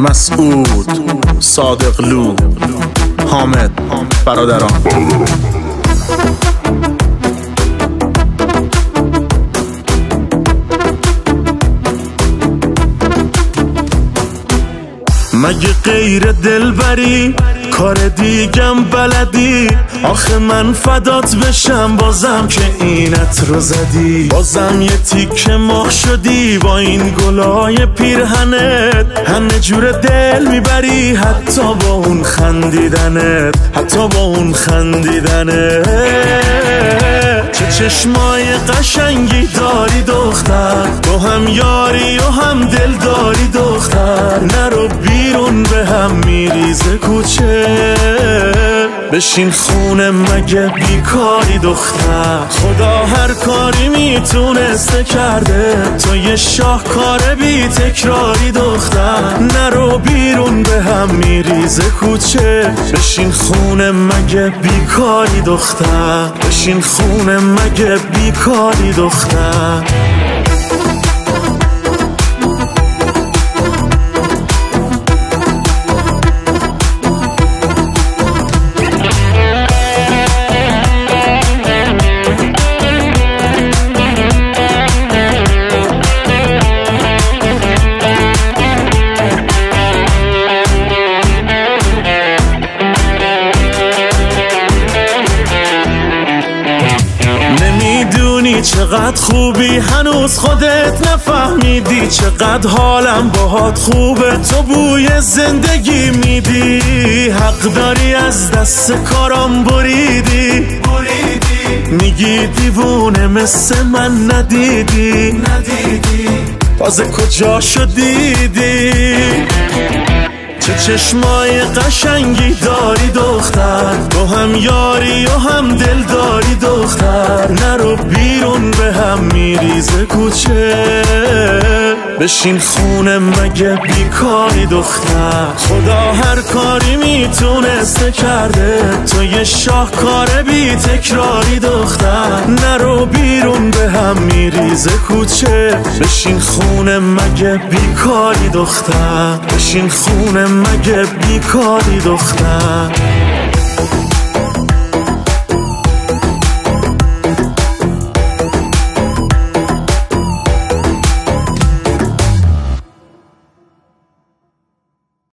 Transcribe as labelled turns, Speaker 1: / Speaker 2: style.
Speaker 1: مسعود، صادقلو، حامد، برادران. مگه غیر دلبری کار دیگم بلدی؟ آخه من فدات بشم بازم که اینت رو زدی، بازم یه تیکه مخ شدی با این گلای پیرهنت، همه جور دل میبری حتی با اون خندیدنت، حتی با اون خندیدنت. چه چشمای قشنگی داری دختر، تو هم یاری و هم دل داری دختر، نرو بیرون به هم میریزه کوچه، بشین خونه مگه بیکاری دختر، خدا هر کاری میتونسته کرده، تو یه شاهکار بی تکراری دختر، نرو بیرون به هم میریزه کوچه، بشین خونه مگه بیکاری دختر، بشین خونه مگه بیکاری دختر. چقدر خوبی هنوز خودت نفهمیدی، چقدر حالم باهات خوبه، تو بوی زندگی میدی، حق داری از دست کارام بریدی، میگی دیوونه مثل من ندیدی، تازه کجا شدیدی؟ چه چشمای قشنگی داری دختر، تو هم یاری و هم دل داری دختر، نرو بیرون به هم میریزه کوچه، بشین خونه مگه بیکاری دختر، خدا هر کاری میتونسته کرده، تو یه شاهکار بی تکراری دختر، نرو بیرون به هم میریزه کوچه، بشین خونه مگه بیکاری دختر، بشین خونه مگه بیکاری دختر.